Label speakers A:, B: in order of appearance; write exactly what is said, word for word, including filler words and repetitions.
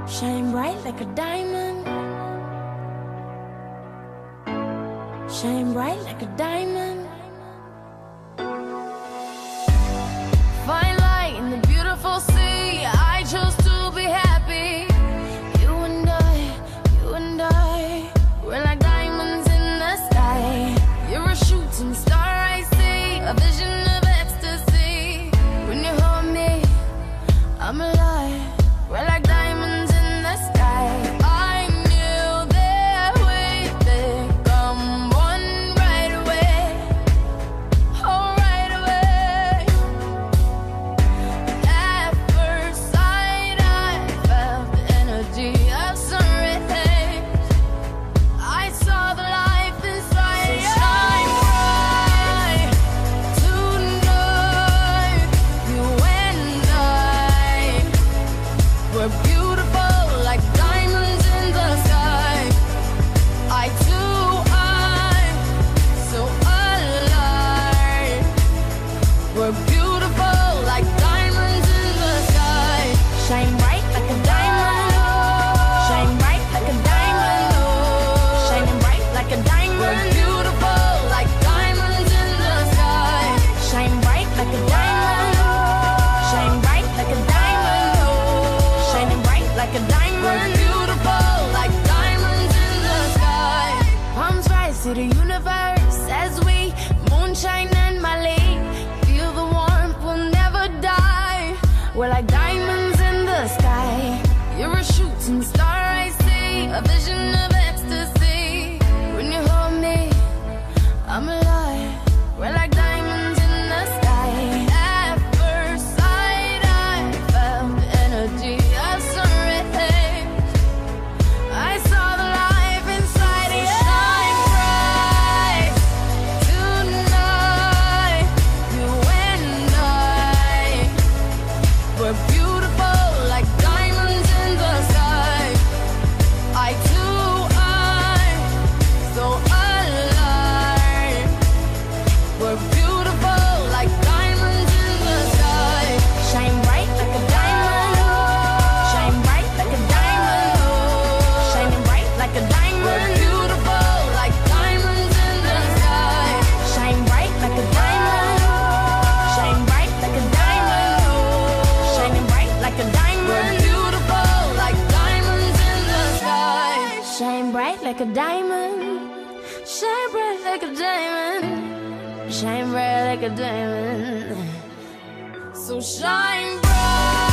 A: Shine bright like a diamond. Shine bright like a diamond. Fine light in the beautiful sea. I chose to be happy. You and I, you and I, we're like diamonds in the sky. You're a shooting star I see, a vision of ecstasy. When you hold me, I'm alive. We're like diamonds in the sky. I knew that we'd become one right away. Oh, right away. At first sight, I felt the energy of sun rays. I saw the life inside you. Shine bright tonight. You and I, we're beautiful like diamonds in the sky. I too, I'm so alive. We're beautiful like diamonds in the sky. Shine bright like a diamond. Shine bright like a diamond. Shining bright like a diamond. We're beautiful like diamonds in the sky. Shine bright like a diamond. Shine bright like a diamond. Shining bright like a diamond. We're beautiful like diamonds in the sky. Palms rise to the universe as we moonshine and Mali. Feel the warmth, we'll never die. We're like diamonds in the sky. You're a shooting star I see, a vision of ecstasy. When you hold me, I'm alive. We're like diamonds in the sky. At first sight, I felt the energy of sun rays. I saw the life inside you. Shine bright tonight. You and I, we're beautiful like diamonds in the sky. I too, I'm so alive. We're beautiful like diamonds in the sky. Shine bright like a diamond. Shine bright like a diamond. Shining bright like a diamond. We're beautiful like diamonds in the sky. Shine bright like a diamond. Shine bright like a diamond. Shining bright like a diamond. We're beautiful like diamonds in the sky. Shine bright like a diamond. Shine bright like a diamond. Shine bright like a diamond. So shine bright.